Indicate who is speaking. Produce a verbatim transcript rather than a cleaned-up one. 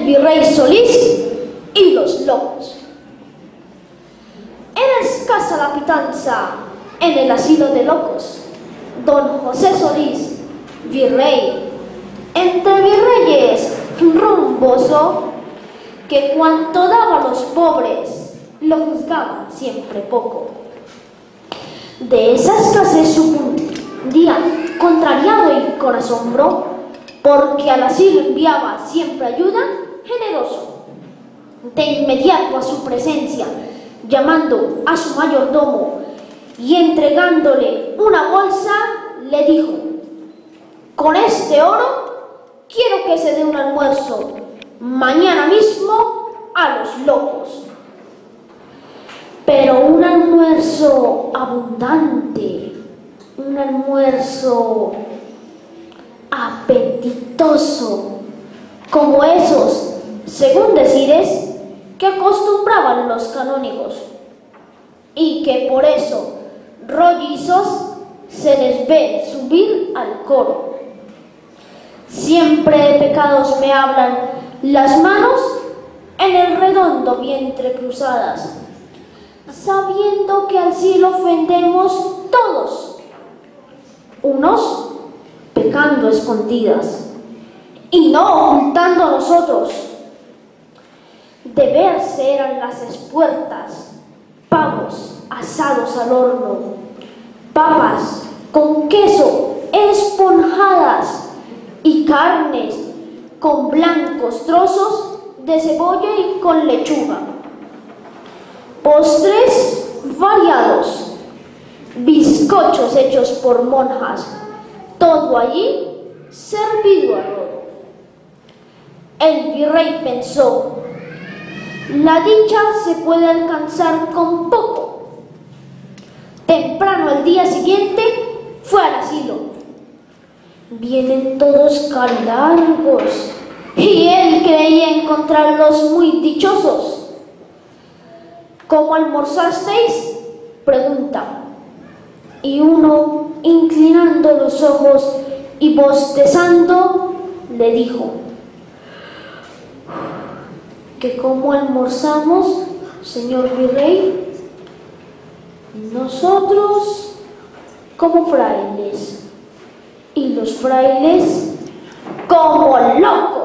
Speaker 1: virrey Solís y los locos. Era escasa la pitanza en el asilo de locos. Don José Solís, virrey, entre virreyes rumboso, que cuanto daba a los pobres, lo juzgaba siempre poco. De esa escasez sucumbía, contrariado y con asombro, porque al asilo enviaba siempre ayuda, generoso. De inmediato a su presencia, llamando a su mayordomo y entregándole una bolsa, le dijo: con este oro quiero que se dé un almuerzo mañana mismo a los locos, pero un almuerzo abundante, un almuerzo apetitoso, como esos, según decires, que acostumbraban los canónigos, y que por eso rollizos se les ve subir al coro. Siempre de pecados me hablan las manos en el redondo vientre cruzadas, sabiendo que al cielo ofendemos todos, unos pecando escondidas y no ocultando a nosotros. De verse eran las espuertas, pavos asados al horno, papas con queso esponjadas y carnes con blancos trozos de cebolla y con lechuga. Postres variados, bizcochos hechos por monjas, todo allí servido a rodo. El virrey pensó: la dicha se puede alcanzar con poco. Temprano al día siguiente fue al asilo. Vienen todos largos y él creía encontrarlos muy dichosos. ¿Cómo almorzasteis?, pregunta. Y uno, inclinando los ojos y bostezando, le dijo: ¿que cómo almorzamos, señor virrey? Nosotros como frailes, y los frailes como locos.